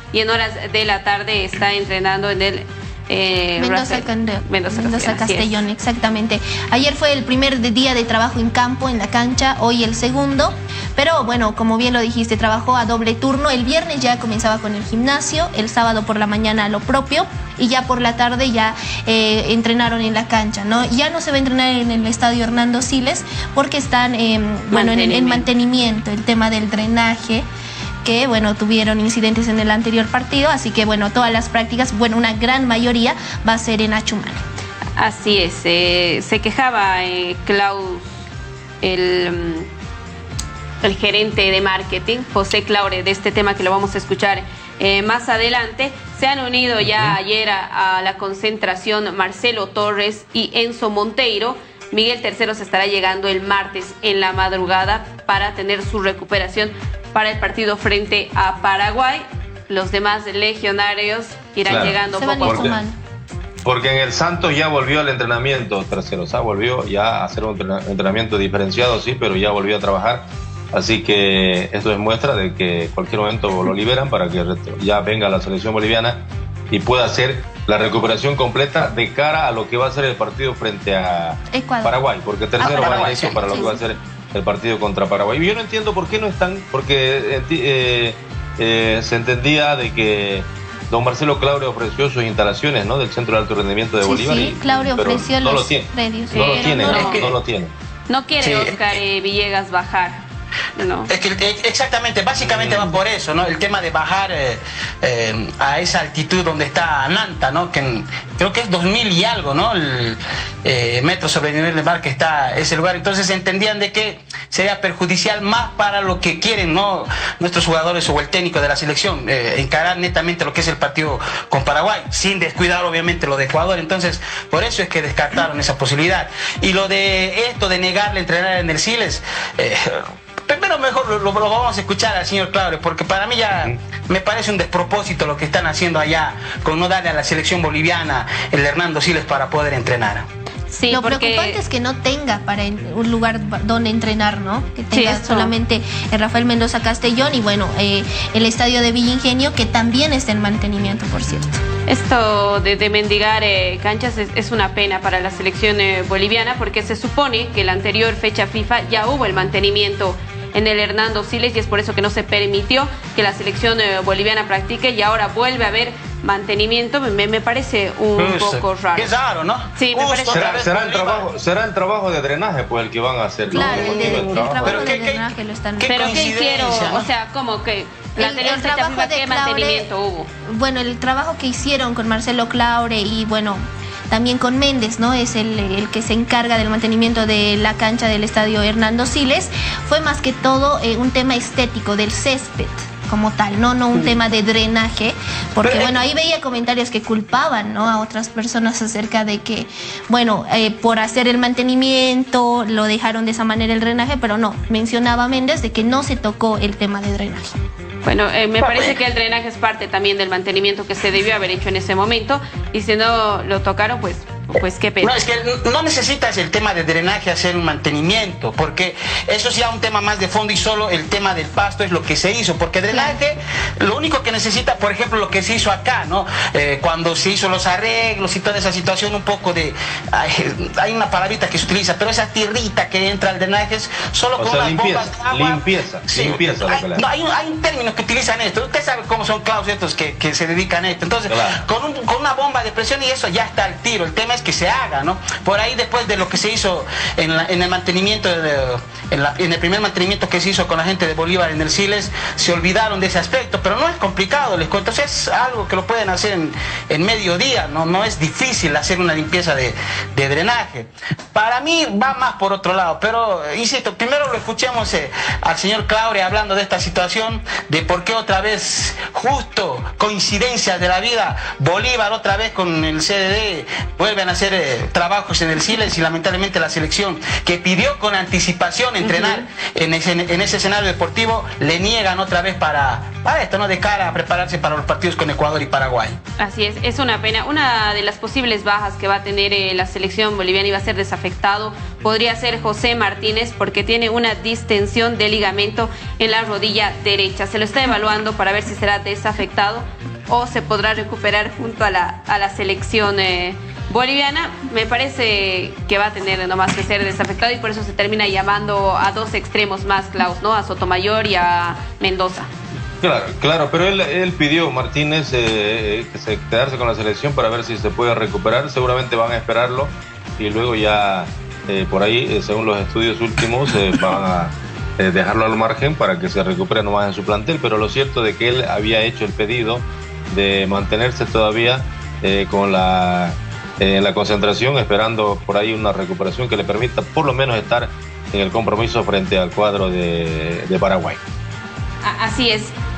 y en horas de la tarde está entrenando en el Mendoza Castellón, exactamente. Ayer fue el primer día de trabajo en campo, en la cancha, hoy el segundo. Pero bueno, como bien lo dijiste, trabajó a doble turno. El viernes ya comenzaba con el gimnasio, el sábado por la mañana lo propio y ya por la tarde ya entrenaron en la cancha, ¿no? Ya no se va a entrenar en el estadio Hernando Siles porque están bueno, en mantenimiento, el tema del drenaje, que bueno, tuvieron incidentes en el anterior partido, así que bueno, todas las prácticas, bueno, una gran mayoría va a ser en Achumani. Así es, se quejaba Klaus, el gerente de marketing, José Claure, de este tema que lo vamos a escuchar más adelante. Se han unido ya ayer a la concentración Marcelo Torres y Enzo Monteiro. Miguel Tercero se estará llegando el martes en la madrugada para tener su recuperación para el partido frente a Paraguay. Los demás legionarios irán llegando poco a poco. Porque en el Santos ya volvió al entrenamiento Tercero, o sea, volvió ya a hacer un entrenamiento diferenciado, sí, pero ya volvió a trabajar. Así que esto es muestra de que en cualquier momento lo liberan para que ya venga la selección boliviana y pueda hacer la recuperación completa de cara a lo que va a ser el partido frente a Paraguay, porque Tercero va a eso para lo que va a ser el partido contra Paraguay. Y yo no entiendo por qué no están, porque se entendía de que don Marcelo Claure ofreció sus instalaciones, ¿no?, del Centro de Alto Rendimiento de Bolívar. Sí, Claure ofreció no los lo tiene. predios. No lo tiene, no lo tiene. No quiere Oscar Villegas bajar. No. Es que exactamente, básicamente va por eso, ¿no? El tema de bajar a esa altitud donde está Nanta, ¿no? Que creo que es 2000 y algo, ¿no? El metro sobre el nivel del mar que está ese lugar. Entonces entendían de que sería perjudicial más para lo que quieren, ¿no?, nuestros jugadores o el técnico de la selección, encarar netamente lo que es el partido con Paraguay, sin descuidar obviamente lo de Ecuador. Entonces, por eso es que descartaron esa posibilidad. Y lo de esto de negarle entrenar en el Siles, primero mejor lo vamos a escuchar al señor Claure, porque para mí ya me parece un despropósito lo que están haciendo allá con no darle a la selección boliviana el Hernando Siles para poder entrenar. Sí, lo preocupante es que no tenga para un lugar donde entrenar, ¿no? Que tenga solamente el Rafael Mendoza Castellón y bueno, el estadio de Villa Ingenio, que también está en mantenimiento, por cierto. Esto de mendigar canchas es una pena para la selección boliviana, porque se supone que la anterior fecha FIFA ya hubo el mantenimiento en el Hernando Siles y es por eso que no se permitió que la selección boliviana practique y ahora vuelve a haber mantenimiento. Me parece un poco raro. Qué raro, ¿no? Sí, me parece será el trabajo de drenaje pues el que van a hacer. Claro, el trabajo de drenaje lo están... Pero ¿qué hicieron? ¿No? O sea, como que la anterior fecha FIFA, ¿qué mantenimiento hubo? Bueno, el trabajo que hicieron con Marcelo Claure y bueno, también con Méndez, ¿no? Es el que se encarga del mantenimiento de la cancha del estadio Hernando Siles. Fue más que todo un tema estético del césped como tal, no un tema de drenaje, porque bueno, ahí veía comentarios que culpaban, ¿no?, a otras personas acerca de que, bueno, por hacer el mantenimiento lo dejaron de esa manera el drenaje, pero no, mencionaba Méndez de que no se tocó el tema de drenaje. Bueno, me parece que el drenaje es parte también del mantenimiento que se debió haber hecho en ese momento y si no lo tocaron, pues qué pena. No, es que no necesitas el tema de drenaje hacer un mantenimiento, porque eso es ya un tema más de fondo y solo el tema del pasto es lo que se hizo, porque drenaje, lo único que necesita, por ejemplo, lo que se hizo acá, ¿no? Cuando se hizo los arreglos y toda esa situación, un poco de... hay una palabrita que se utiliza, pero esa tierrita que entra al drenaje es solo con unas bombas de agua. Limpieza. Hay un término que utilizan esto, usted sabe cómo son Klaus estos que se dedican a esto, entonces con una bomba de presión y eso ya está al tiro. El tema es que se haga, ¿no? Por ahí después de lo que se hizo en el mantenimiento, en el primer mantenimiento que se hizo con la gente de Bolívar en el Siles, se olvidaron de ese aspecto, pero no es complicado, les cuento, es algo que lo pueden hacer en mediodía, no es difícil hacer una limpieza de drenaje. Para mí va más por otro lado, pero insisto, primero lo escuchemos al señor Claure hablando de esta situación, de por qué otra vez, justo coincidencias de la vida, Bolívar otra vez con el CDD vuelven a hacer trabajos en el Siles y lamentablemente la selección que pidió con anticipación entrenar en ese escenario deportivo le niegan otra vez para esto, ¿no? De cara a prepararse para los partidos con Ecuador y Paraguay. Así es una pena. Una de las posibles bajas que va a tener la selección boliviana y va a ser desafectado podría ser José Martínez, porque tiene una distensión de ligamento en la rodilla derecha. Se lo está evaluando para ver si será desafectado o se podrá recuperar junto a la selección boliviana. Me parece que va a tener nomás que ser desafectado y por eso se termina llamando a dos extremos más, Klaus, ¿no? A Sotomayor y a Mendoza. Claro, pero él pidió, Martínez, quedarse con la selección para ver si se puede recuperar. Seguramente van a esperarlo y luego ya por ahí, según los estudios últimos, van a dejarlo al margen para que se recupere nomás en su plantel. Pero lo cierto de que él había hecho el pedido de mantenerse todavía con en la concentración, esperando por ahí una recuperación que le permita por lo menos estar en el compromiso frente al cuadro de Paraguay. Así es.